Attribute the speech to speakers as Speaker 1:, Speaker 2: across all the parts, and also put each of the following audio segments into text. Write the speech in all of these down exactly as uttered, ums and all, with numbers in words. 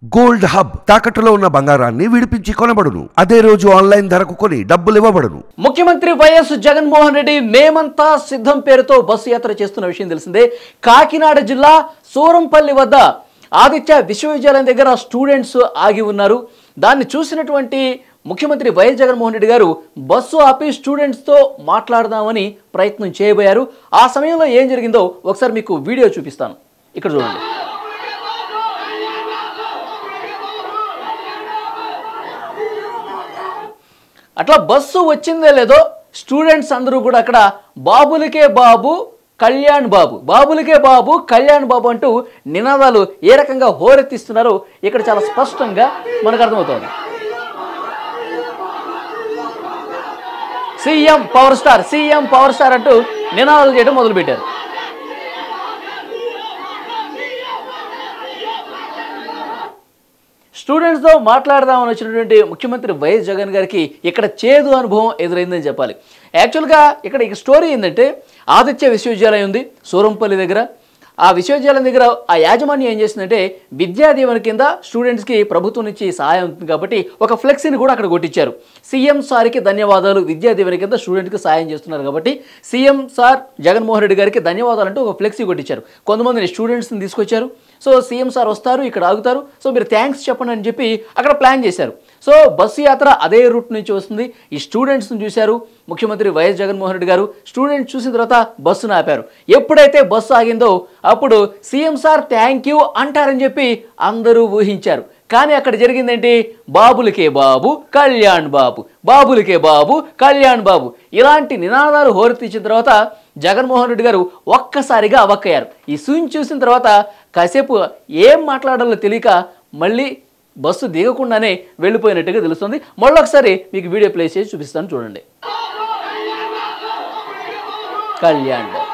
Speaker 1: Gold hub తాకట్టులో ఉన్న బంగారాన్ని విడిపించి కొనబడును. అదే రోజు ఆన్లైన్ ధరకు కొని డబ్బులు ఇవ్వబడును.
Speaker 2: ముఖ్యమంత్రి వైఎస్ జగన్మోహన్ రెడ్డి మేమంతా సిద్ధం పేరుతో బస్సు యాత్ర చేస్తున్న విషయం తెలిసిందే. కాకినాడ జిల్లా సూరంపల్లి వద్ద ఆదిత్య విశ్వవిద్యాలయం దగ్గర స్టూడెంట్స్ ఆగి ఉన్నారు. దాన్ని చూసినటువంటి ముఖ్యమంత్రి వైఎస్ జగన్మోహన్ రెడ్డి గారు బస్సు ఆపి స్టూడెంట్స్తో మాట్లాడదామని ప్రయత్నం చేయబోయారు. ఆ సమయంలో ఏం జరిగిందో ఒకసారి మీకు వీడియో చూపిస్తాను. ఇక్కడ చూడండి. అట్లా బస్సు వచ్చిందే లేదో స్టూడెంట్స్ అందరూ కూడా అక్కడ బాబులకే బాబు కళ్యాణ్ బాబు బాబులకే బాబు కళ్యాణ్ బాబు అంటూ నినాదాలు ఏ రకంగా హోరెత్తిస్తున్నారో ఇక్కడ చాలా స్పష్టంగా మనకు అర్థమవుతుంది. CM power star CM power star అంటూ నినాదాలు చేయడం మొదలుపెట్టారు. స్టూడెంట్స్తో మాట్లాడదామని వచ్చినటువంటి ముఖ్యమంత్రి వైఎస్ జగన్ గారికి ఇక్కడ చేదు అనుభవం ఎదురైందని చెప్పాలి. యాక్చువల్గా ఇక్కడ ఈ స్టోరీ ఏంటంటే, ఆదిత్య విశ్వవిద్యాలయం ఉంది సూరంపల్లి దగ్గర. ఆ విశ్వవిద్యాలయం దగ్గర ఆ యాజమాన్యం ఏం చేసిందంటే, విద్యా దీవెన కింద స్టూడెంట్స్కి ప్రభుత్వం నుంచి సహాయం ఉంటుంది కాబట్టి ఒక ఫ్లెక్సీని కూడా అక్కడ కొట్టించారు. సీఎం సార్కి ధన్యవాదాలు, విద్యా దీవెన కింద స్టూడెంట్కి సహాయం చేస్తున్నారు కాబట్టి సీఎం సార్ జగన్మోహన్ రెడ్డి గారికి ధన్యవాదాలు అంటూ ఒక ఫ్లెక్సీ కొట్టించారు. కొంతమందిని స్టూడెంట్స్ని తీసుకొచ్చారు. సో సీఎం సార్ వస్తారు, ఇక్కడ ఆగుతారు, సో మీరు థ్యాంక్స్ చెప్పండి అని చెప్పి అక్కడ ప్లాన్ చేశారు. సో బస్సు యాత్ర అదే రూట్ నుంచి వస్తుంది. ఈ స్టూడెంట్స్ని చూశారు ముఖ్యమంత్రి వైఎస్ జగన్మోహన్ రెడ్డి గారు. స్టూడెంట్స్ చూసిన తర్వాత బస్సును ఆపారు. ఎప్పుడైతే బస్సు ఆగిందో అప్పుడు సీఎం సార్ థ్యాంక్ యూ అంటారని చెప్పి అందరూ ఊహించారు. కానీ అక్కడ జరిగిందేంటి, బాబులకే బాబు కళ్యాణ్ బాబు బాబులకే బాబు కళ్యాణ్ బాబు ఇలాంటి నినాదాలు హోరెత్తించిన తర్వాత జగన్మోహన్ రెడ్డి గారు ఒక్కసారిగా అవక్కయ్యారు. ఈ సీన్ చూసిన తర్వాత కాసేపు ఏం మాట్లాడాలో తెలియక మళ్ళీ బస్సు దిగకుండానే వెళ్ళిపోయినట్టుగా తెలుస్తుంది. మళ్ళొకసారి మీకు వీడియో ప్లే చేసి చూపిస్తాను, చూడండి. కళ్యాణ్ బాబు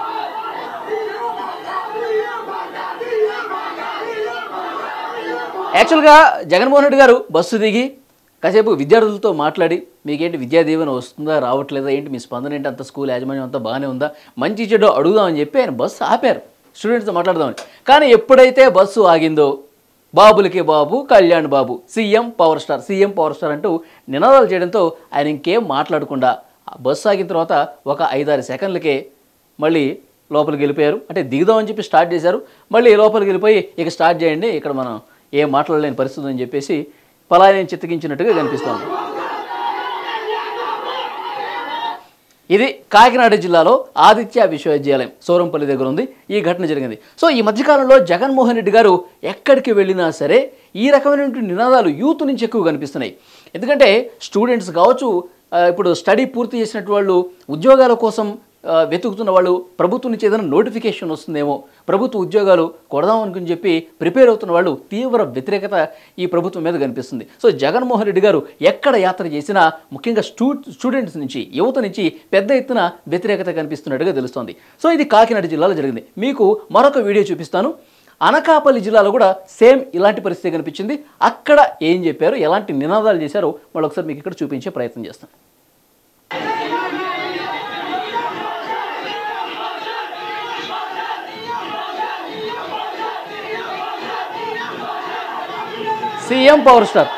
Speaker 2: యాక్చువల్గా జగన్మోహన్ రెడ్డి గారు బస్సు దిగి కాసేపు విద్యార్థులతో మాట్లాడి, మీకేంటి విద్యా దీవెన వస్తుందా రావట్లేదా, ఏంటి మీ స్పందన ఏంటి, అంత స్కూల్ యాజమాన్యం అంతా బాగానే ఉందా, మంచి చెడు అడుగుదామని చెప్పి ఆయన బస్సు ఆపారు స్టూడెంట్స్తో మాట్లాడదామని. కానీ ఎప్పుడైతే బస్సు ఆగిందో బాబులకే Babu Kalyan Babu CM power star CM power star అంటూ నినాదాలు చేయడంతో ఆయన ఇంకేం మాట్లాడకుండా బస్సు ఆగిన తర్వాత ఒక ఐదారు సెకండ్లకే మళ్ళీ లోపలికి వెళ్ళిపోయారు. అంటే దిగుదామని చెప్పి స్టార్ట్ చేశారు, మళ్ళీ లోపలికి వెళ్ళిపోయి ఇక స్టార్ట్ చేయండి, ఇక్కడ మనం ఏం మాట్లాడలేని పరిస్థితి అని చెప్పేసి పలాయనం చిత్తగించినట్టుగా కనిపిస్తోంది. ఇది కాకినాడ జిల్లాలో ఆదిత్య విశ్వవిద్యాలయం సూరంపల్లి దగ్గర ఉంది. ఈ ఘటన జరిగింది. సో ఈ మధ్యకాలంలో జగన్మోహన్ రెడ్డి గారు ఎక్కడికి వెళ్ళినా సరే ఈ రకమైనటువంటి నినాదాలు యూత్ నుంచి ఎక్కువ కనిపిస్తున్నాయి. ఎందుకంటే స్టూడెంట్స్ కావచ్చు, ఇప్పుడు స్టడీ పూర్తి చేసినట్టు వాళ్ళు, ఉద్యోగాల కోసం వెతుకుతున్న వాళ్ళు, ప్రభుత్వం నుంచి ఏదైనా నోటిఫికేషన్ వస్తుందేమో, ప్రభుత్వ ఉద్యోగాలు కొడదామనుకుని చెప్పి ప్రిపేర్ అవుతున్న వాళ్ళు తీవ్ర వ్యతిరేకత ఈ ప్రభుత్వం మీద కనిపిస్తుంది. సో జగన్మోహన్ రెడ్డి గారు ఎక్కడ యాత్ర చేసినా ముఖ్యంగా స్టూ స్టూడెంట్స్ నుంచి, యువత నుంచి పెద్ద ఎత్తున వ్యతిరేకత కనిపిస్తున్నట్టుగా తెలుస్తోంది. సో ఇది కాకినాడ జిల్లాలో జరిగింది. మీకు మరొక వీడియో చూపిస్తాను. అనకాపల్లి జిల్లాలో కూడా సేమ్ ఇలాంటి పరిస్థితి కనిపించింది. అక్కడ ఏం చెప్పారు, ఎలాంటి నినాదాలు చేశారో మళ్ళొకసారి మీకు ఇక్కడ చూపించే ప్రయత్నం చేస్తాను. సీఎం పవర్ స్టార్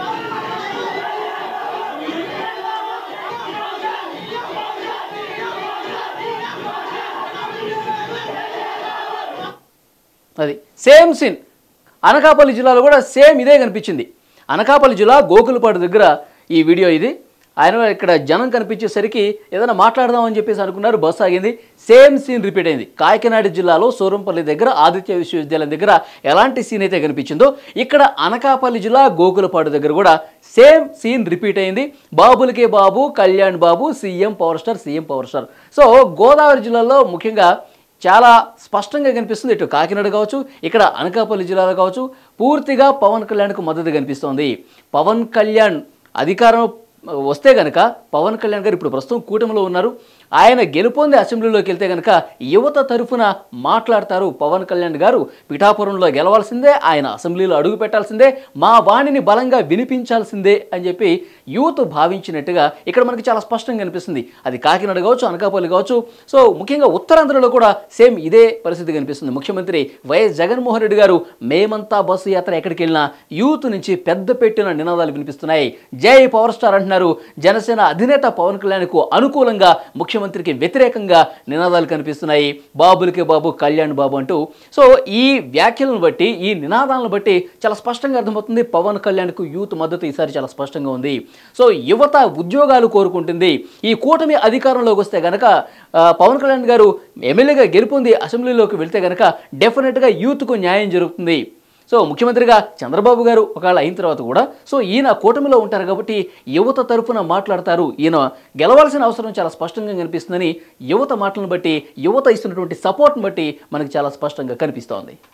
Speaker 2: అది సేమ్ సీన్ అనకాపల్లి జిల్లాలో కూడా సేమ్ ఇదే కనిపించింది. అనకాపల్లి జిల్లా గోకులపాడు దగ్గర ఈ వీడియో ఇది. ఆయన ఇక్కడ జనం కనిపించేసరికి ఏదైనా మాట్లాడదామని చెప్పేసి అనుకున్నారు, బస్సు ఆగింది. సేమ్ సీన్ రిపీట్ అయింది. కాకినాడ జిల్లాలో సూరంపల్లి దగ్గర ఆదిత్య విశ్వవిద్యాలయం దగ్గర ఎలాంటి సీన్ అయితే కనిపించిందో ఇక్కడ అనకాపల్లి జిల్లా గోకులపాడు దగ్గర కూడా సేమ్ సీన్ రిపీట్ అయింది. బాబులకే Babu Kalyan Babu CM power star CM power star. So Godavari జిల్లాలో ముఖ్యంగా చాలా స్పష్టంగా కనిపిస్తుంది. ఇటు కాకినాడ కావచ్చు, ఇక్కడ అనకాపల్లి జిల్లాలో కావచ్చు, పూర్తిగా పవన్ కళ్యాణ్కు మద్దతు కనిపిస్తోంది. పవన్ కళ్యాణ్ అధికారం వస్తే కనుక పవన్ కళ్యాణ్ గారు ఇప్పుడు ప్రస్తుతం కూటమిలో ఉన్నారు. ఆయన గెలుపొంది అసెంబ్లీలోకి వెళ్తే కనుక యువత తరఫున మాట్లాడతారు పవన్ కళ్యాణ్ గారు. పిఠాపురంలో గెలవాల్సిందే, ఆయన అసెంబ్లీలో అడుగు పెట్టాల్సిందే, మా వాణిని బలంగా వినిపించాల్సిందే అని చెప్పి యూత్ భావించినట్టుగా ఇక్కడ మనకి చాలా స్పష్టంగా కనిపిస్తుంది. అది కాకినాడ కావచ్చు, అనకాపల్లి కావచ్చు, సో ముఖ్యంగా ఉత్తరాంధ్రలో కూడా సేమ్ ఇదే పరిస్థితి కనిపిస్తుంది. ముఖ్యమంత్రి వైఎస్ జగన్మోహన్ రెడ్డి గారు మేమంతా బస్సు యాత్ర ఎక్కడికి వెళ్ళినా యూత్ నుంచి పెద్ద పెట్టిన నినాదాలు వినిపిస్తున్నాయి. జై పవర్ స్టార్ అంటున్నారు. జనసేన అధినేత పవన్ కళ్యాణ్కు అనుకూలంగా, ముఖ్యమంత్రికి వ్యతిరేకంగా నినాదాలు కనిపిస్తున్నాయి. బాబులకే బాబు, కళ్యాణ్ బాబు అంటూ. సో ఈ వ్యాఖ్యలను బట్టి, ఈ నినాదాలను బట్టి చాలా స్పష్టంగా అర్థమవుతుంది పవన్ కళ్యాణ్కు యూత్ మద్దతు ఈసారి చాలా స్పష్టంగా ఉంది. సో యువత ఉద్యోగాలు కోరుకుంటుంది. ఈ కూటమి అధికారంలోకి వస్తే గనక పవన్ కళ్యాణ్ గారు ఎమ్మెల్యేగా గెలుపొంది అసెంబ్లీలోకి వెళ్తే గనక డెఫినెట్గా యూత్కు న్యాయం జరుగుతుంది. సో ముఖ్యమంత్రిగా చంద్రబాబు గారు ఒకవేళ అయిన తర్వాత కూడా సో ఈయన కూటమిలో ఉంటారు కాబట్టి యువత తరఫున మాట్లాడతారు. ఈయన గెలవాల్సిన అవసరం చాలా స్పష్టంగా కనిపిస్తుందని యువత మాటలను బట్టి, యువత ఇస్తున్నటువంటి సపోర్ట్ని బట్టి మనకు చాలా స్పష్టంగా కనిపిస్తోంది.